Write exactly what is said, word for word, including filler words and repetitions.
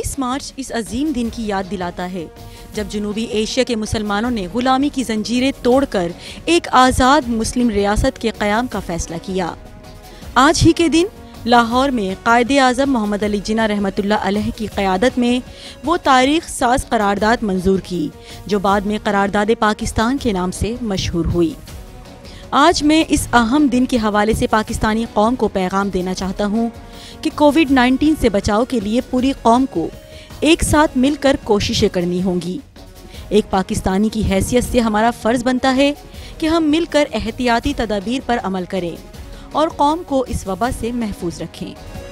तेईस मार्च इस अजीम दिन की याद दिलाता है जब जनूबी एशिया के मुसलमानों ने गुलामी की जंजीरें तोड़कर एक आज़ाद मुस्लिम रियासत के क़याम का फैसला किया। आज ही के दिन लाहौर में कायदे आज़म मोहम्मद अली जिन्ना रहमतुल्लाह अलैह की क़यादत में वो तारीख साज करारदाद मंजूर की जो बाद में करारदाद पाकिस्तान के नाम से मशहूर हुई। आज मैं इस अहम दिन के हवाले से पाकिस्तानी कौम को पैगाम देना चाहता हूँ कि कोविड नाइन्टीन से बचाव के लिए पूरी कौम को एक साथ मिलकर कोशिशें करनी होंगी। एक पाकिस्तानी की हैसियत से हमारा फ़र्ज़ बनता है कि हम मिलकर एहतियाती तदाबीर पर अमल करें और कौम को इस वबा से महफूज रखें।